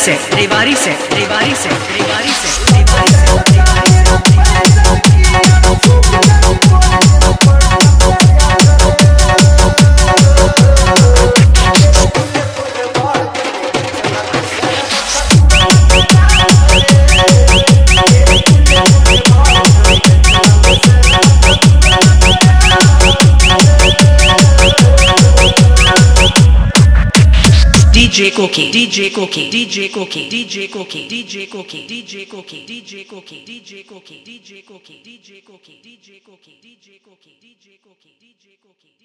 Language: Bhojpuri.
से रेवारी से रेवारी से रेवारी से रेवारी से DJ Koki, DJ Koki, DJ Koki, DJ Koki, DJ Koki, DJ Koki, DJ Koki, DJ Koki, DJ Koki, DJ Koki, DJ Koki, DJ Koki, DJ Koki, DJ Koki.